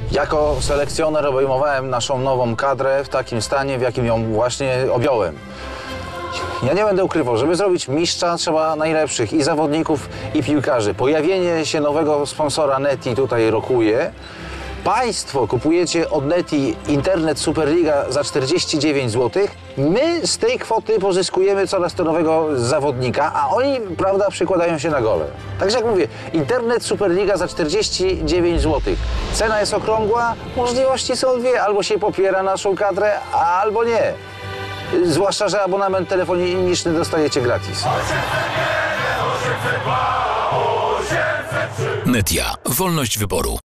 Jako selekcjoner obejmowałem naszą nową kadrę w takim stanie, w jakim ją właśnie objąłem. Ja nie będę ukrywał, żeby zrobić mistrza, trzeba najlepszych i zawodników, i piłkarzy. Pojawienie się nowego sponsora Neti tutaj rokuje. Państwo kupujecie od Neti internet Superliga za 49 zł. My z tej kwoty pozyskujemy coraz to nowego zawodnika, a oni, prawda, przykładają się na gole. Także jak mówię, internet Superliga za 49 zł. Cena jest okrągła, możliwości są dwie. Albo się popiera naszą kadrę, albo nie. Zwłaszcza, że abonament telefoniczny dostajecie gratis. Netia. Wolność wyboru.